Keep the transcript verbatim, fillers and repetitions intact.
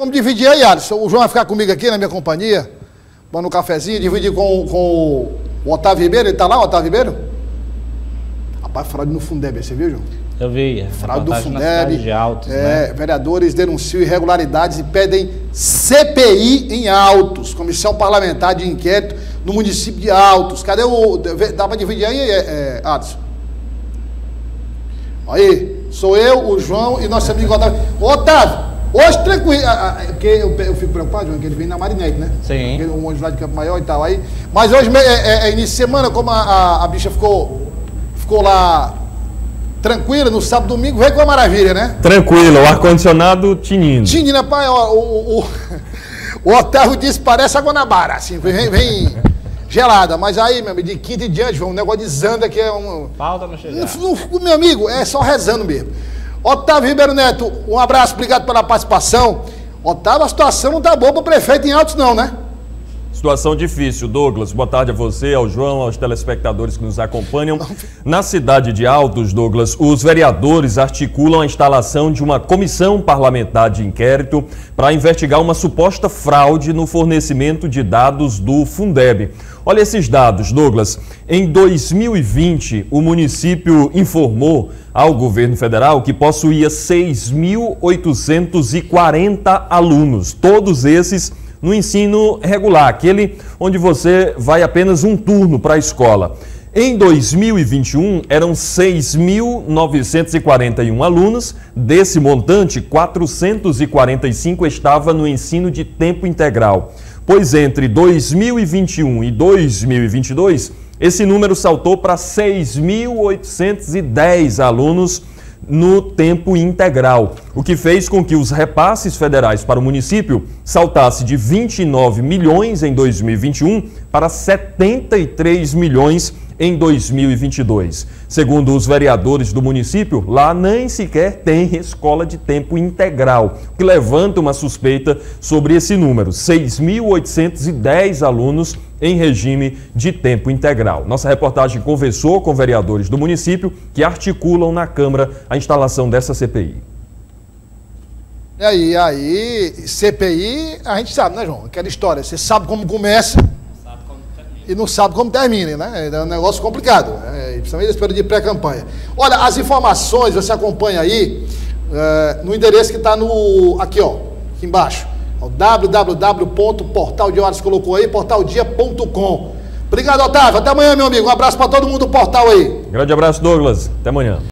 Vamos dividir aí, Alisson. O João vai ficar comigo aqui na minha companhia, tomando um cafezinho, dividir com, com o Otávio Ribeiro. Ele tá lá, o Otávio Ribeiro? Rapaz, fraude no Fundeb, você viu, João? Eu vi. Fraude do Fundeb. De Altos, é, né? Vereadores denunciam irregularidades e pedem C P I em Altos, Comissão Parlamentar de Inquérito no município de Altos. Cadê o... Dá pra dividir aí, é, é, Alisson? Aí, sou eu, o João e nosso amigo Otávio. Ô, Otávio! Hoje tranquilo, porque eu, eu fico preocupado, João, que ele vem na Marinete, né? Sim. Aquele monte lá de Campo Maior e tal. Aí, mas hoje é, é, é início de semana, como a, a, a bicha ficou, ficou lá tranquila, no sábado e domingo, veio com a maravilha, né? Tranquilo, o ar-condicionado tinindo. Tinindo, pai, ó, o, o, o Otávio disse, parece a Guanabara, assim, vem, vem gelada. Mas aí, meu amigo, de quinta e diante, João, um negócio de zanda que é um... Falta não chegar. Meu amigo, é só rezando mesmo. Otávio Ribeiro Neto, um abraço, obrigado pela participação. Otávio, a situação não tá boa para o prefeito em Altos não, né? Situação difícil, Douglas. Boa tarde a você, ao João, aos telespectadores que nos acompanham. Na cidade de Altos, Douglas, os vereadores articulam a instalação de uma comissão parlamentar de inquérito para investigar uma suposta fraude no fornecimento de dados do Fundeb. Olha esses dados, Douglas. Em dois mil e vinte, o município informou ao governo federal que possuía seis mil oitocentos e quarenta alunos, todos esses no ensino regular, aquele onde você vai apenas um turno para a escola. Em dois mil e vinte e um, eram seis mil novecentos e quarenta e um alunos. Desse montante, quatrocentos e quarenta e cinco estava no ensino de tempo integral. Pois entre dois mil e vinte e um e dois mil e vinte e dois, esse número saltou para seis mil oitocentos e dez alunos no tempo integral, o que fez com que os repasses federais para o município saltasse de vinte e nove milhões em dois mil e vinte e um para setenta e três milhões em dois mil e vinte e dois. Segundo os vereadores do município, lá nem sequer tem escola de tempo integral, o que levanta uma suspeita sobre esse número, seis mil oitocentos e dez alunos em regime de tempo integral. Nossa reportagem conversou com vereadores do município que articulam na Câmara a instalação dessa C P I. E aí, aí, C P I, a gente sabe, né, João? Aquela história, você sabe como começa e não sabe como termina, né? É um negócio complicado, né? Principalmente nesse período de pré-campanha. Olha, as informações você acompanha aí é, no endereço que está no, aqui, ó, aqui embaixo. O w w w ponto portal de horas colocou aí, portal dia ponto com. Obrigado, Otávio. Até amanhã, meu amigo. Um abraço para todo mundo do portal aí. Grande abraço, Douglas. Até amanhã.